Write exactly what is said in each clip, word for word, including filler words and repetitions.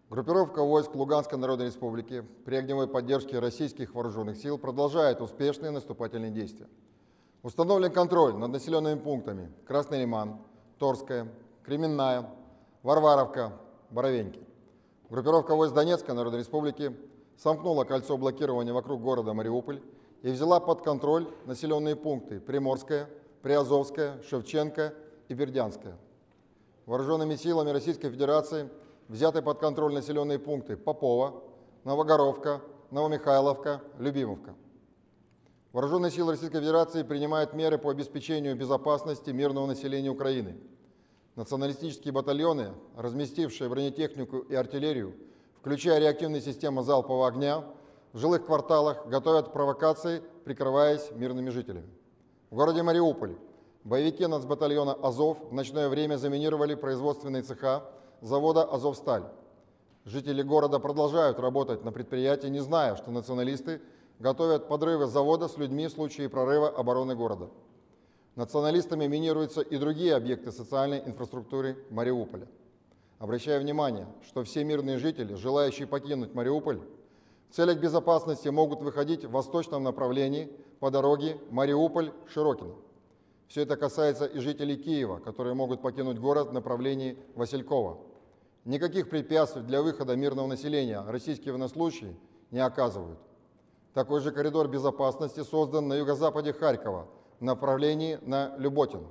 Группировка войск Луганской Народной Республики при огневой поддержке российских вооруженных сил продолжает успешные наступательные действия. Установлен контроль над населенными пунктами Красный Лиман, Торская, Кременная, Варваровка, Боровеньки. Группировка войск Донецкой Народной Республики сомкнула кольцо блокирования вокруг города Мариуполь и взяла под контроль населенные пункты Приморская, Приазовская, Шевченко и Бердянская. Вооруженными силами Российской Федерации взяты под контроль населенные пункты Попова, Новогоровка, Новомихайловка, Любимовка. Вооруженные силы Российской Федерации принимают меры по обеспечению безопасности мирного населения Украины. Националистические батальоны, разместившие бронетехнику и артиллерию, включая реактивные системы залпового огня, в жилых кварталах готовят провокации, прикрываясь мирными жителями. В городе Мариуполь боевики нацбатальона «Азов» в ночное время заминировали производственные цеха завода «Азовсталь». Жители города продолжают работать на предприятии, не зная, что националисты готовят подрывы завода с людьми в случае прорыва обороны города. Националистами минируются и другие объекты социальной инфраструктуры Мариуполя. Обращаю внимание, что все мирные жители, желающие покинуть Мариуполь, в целях безопасности могут выходить в восточном направлении по дороге Мариуполь-Широкино. Все это касается и жителей Киева, которые могут покинуть город в направлении Василькова. Никаких препятствий для выхода мирного населения российские военнослужащие не оказывают. Такой же коридор безопасности создан на юго-западе Харькова в направлении на Люботин.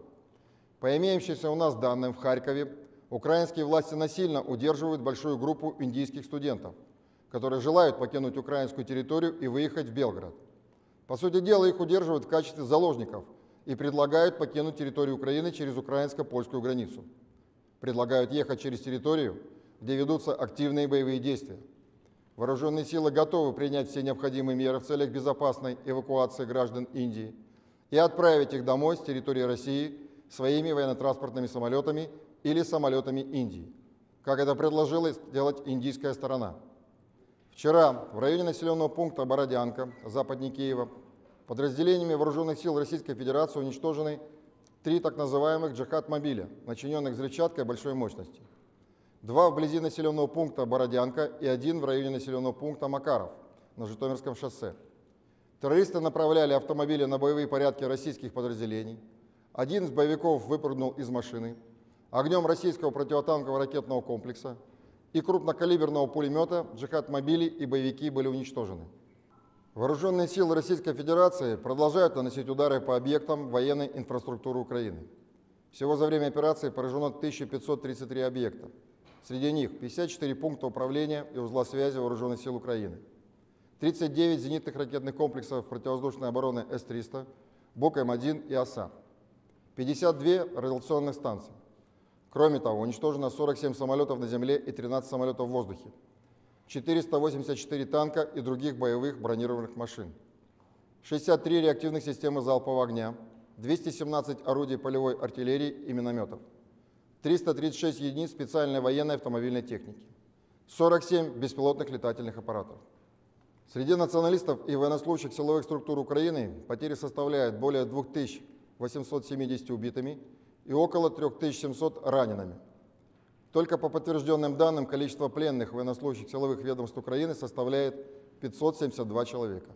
По имеющимся у нас данным, в Харькове украинские власти насильно удерживают большую группу индийских студентов, которые желают покинуть украинскую территорию и выехать в Белгород. По сути дела, их удерживают в качестве заложников и предлагают покинуть территорию Украины через украинско-польскую границу. Предлагают ехать через территорию, где ведутся активные боевые действия. Вооруженные силы готовы принять все необходимые меры в целях безопасной эвакуации граждан Индии и отправить их домой с территории России своими военно-транспортными самолетами или самолетами Индии, как это предложила сделать индийская сторона. Вчера в районе населенного пункта Бородянка, западнее Киева, подразделениями вооруженных сил Российской Федерации уничтожены три так называемых джихад-мобиля, начиненных взрывчаткой большой мощности. Два вблизи населенного пункта Бородянка и один в районе населенного пункта Макаров на Житомирском шоссе. Террористы направляли автомобили на боевые порядки российских подразделений. Один из боевиков выпрыгнул из машины. Огнем российского противотанкового ракетного комплекса и крупнокалиберного пулемета джихад-мобили и боевики были уничтожены. Вооруженные силы Российской Федерации продолжают наносить удары по объектам военной инфраструктуры Украины. Всего за время операции поражено тысяча пятьсот тридцать три объекта. Среди них пятьдесят четыре пункта управления и узла связи Вооруженных сил Украины, тридцать девять зенитных ракетных комплексов противовоздушной обороны С триста, Бук М один и Оса, пятьдесят две радиационных станции. Кроме того, уничтожено сорок семь самолетов на земле и тринадцать самолетов в воздухе, четыреста восемьдесят четыре танка и других боевых бронированных машин, шестьдесят три реактивных системы залпового огня, двести семнадцать орудий полевой артиллерии и минометов, триста тридцать шесть единиц специальной военной автомобильной техники, сорок семь беспилотных летательных аппаратов. Среди националистов и военнослужащих силовых структур Украины потери составляют более двух тысяч восьмисот семидесяти убитыми и около трёх тысяч семисот ранеными. Только по подтвержденным данным количество пленных военнослужащих силовых ведомств Украины составляет пятьсот семьдесят два человека.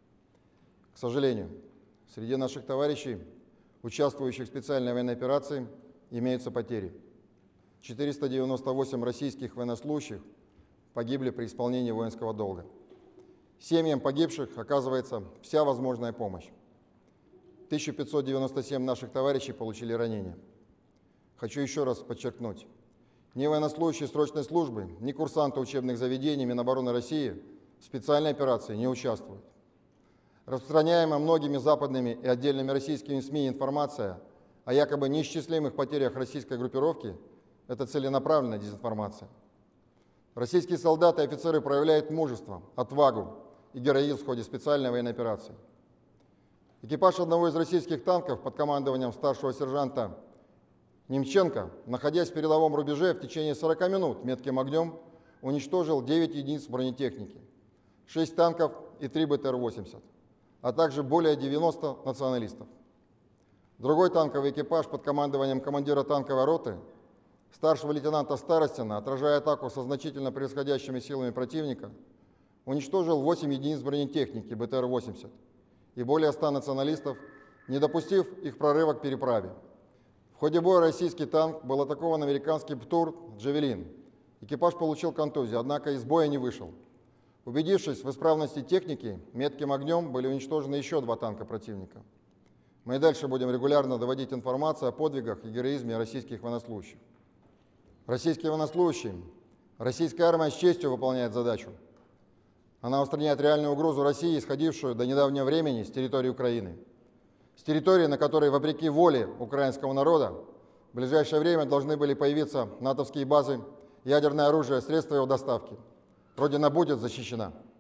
К сожалению, среди наших товарищей, участвующих в специальной военной операции, имеются потери. четыреста девяносто восемь российских военнослужащих погибли при исполнении воинского долга. Семьям погибших оказывается вся возможная помощь. тысяча пятьсот девяносто семь наших товарищей получили ранения. Хочу еще раз подчеркнуть, ни военнослужащие срочной службы, ни курсанты учебных заведений Минобороны России в специальной операции не участвуют. Распространяемая многими западными и отдельными российскими СМИ информация о якобы неисчислимых потерях российской группировки – это целенаправленная дезинформация. Российские солдаты и офицеры проявляют мужество, отвагу и героизм в ходе специальной военной операции. Экипаж одного из российских танков под командованием старшего сержанта Немченко, находясь в передовом рубеже, в течение сорока минут метким огнем уничтожил девять единиц бронетехники, шесть танков и три Б Т Р восемьдесят, а также более девяноста националистов. Другой танковый экипаж под командованием командира танковой роты старшего лейтенанта Старостина, отражая атаку со значительно превосходящими силами противника, уничтожил восемь единиц бронетехники Бэ Тэ Эр восемьдесят и более ста националистов, не допустив их прорыва к переправе. В ходе боя российский танк был атакован американским ПТУР «Джавелин». Экипаж получил контузию, однако из боя не вышел. Убедившись в исправности техники, метким огнем были уничтожены еще два танка противника. Мы и дальше будем регулярно доводить информацию о подвигах и героизме российских военнослужащих. Российские военнослужащие, российская армия с честью выполняет задачу. Она устраняет реальную угрозу России, исходившую до недавнего времени с территории Украины. С территории, на которой, вопреки воле украинского народа, в ближайшее время должны были появиться натовские базы, ядерное оружие, средства его доставки. Родина будет защищена.